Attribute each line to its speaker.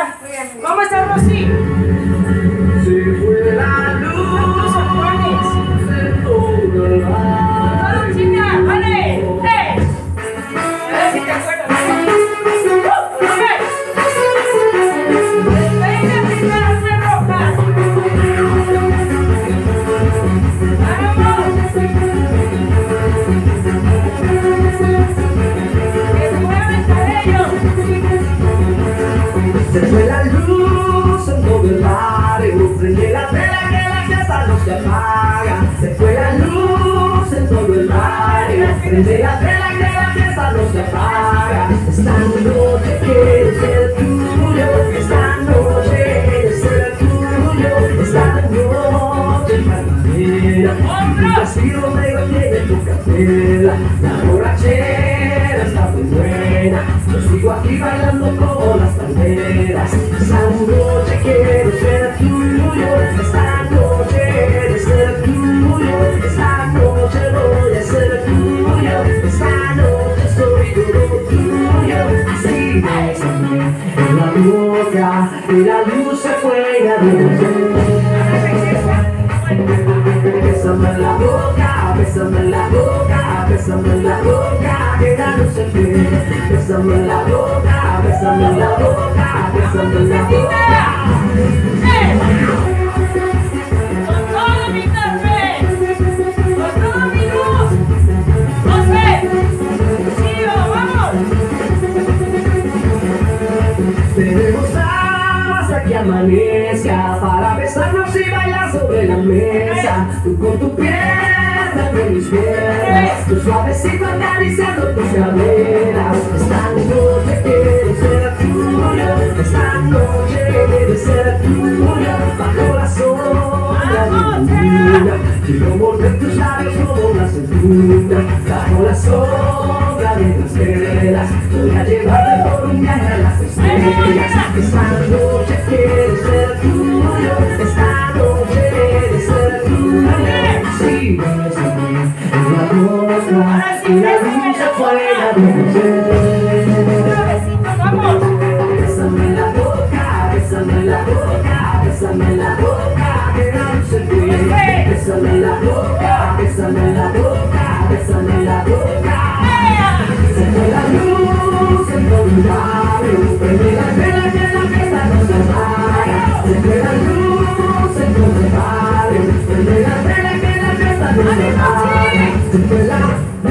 Speaker 1: ¿Cómo está Rosy?
Speaker 2: Se fue la luz en todo el mar.
Speaker 1: ¡Vamos, chica! ¡Vale! ¡Eh! A ver si te acuerdas. ¡Venga, primera fue roja! ¡Vamos! ¡Que se mueva el cabello!
Speaker 2: Se fue la luz en todo el barrio, prende la vela que la casa no se apaga. Se fue la luz en todo el barrio, prende la vela que la casa no se apaga. Esta noche quiero ser tuyo, esta noche quiero ser tuyo, esta noche primavera. Un vestido negro tiene tu cartera, la borrachera está muy buena. Yo sigo aquí bailando como las palmeras. Esta noche quiero ser tuyo, esta noche quiero ser tuyo, esta noche voy a ser tuyo, esta noche soy todo tuyo. Así bésame en la boca y la luz se fuera de bésame en la boca, bésame en la boca, bésame en la boca, que la luz se fue. Bésame en la boca, bésame en la boca, bésame en la boca.
Speaker 1: ¡Con todo mi café! ¡Con todo mi luz! ¡José! ¡Tío, vamos!
Speaker 2: Tenemos hasta que amanezca para besarnos y bailar sobre la mesa. Tú con tu pierna, con mis piernas, tu suavecito acariciando tus caderas. Esta noche quiero ser tuyo, esta noche quiero ser tuyo, bajo la sombra de tu luna. Quiero morder tus labios como una cintura, bajo la sombra de tus velas. Voy a llevarte por un viaje a las estrellas. Esta noche quiero ser tuyo, esta noche quiero ser tuyo. Sí, bésame en la boca y la luz afuera
Speaker 1: ¡Vamos!
Speaker 2: Bésame en la boca, bésame en la boca, bésame en la boca, que la luz se fue. Bésame en la boca, bésame en la boca, bésame en la boca. Se fue la luz en todo el barrio, prende la vela que la fiesta no se apaga. Se fue la luz en todo el barrio, prende la vela que la fiesta no se apaga. Se fue la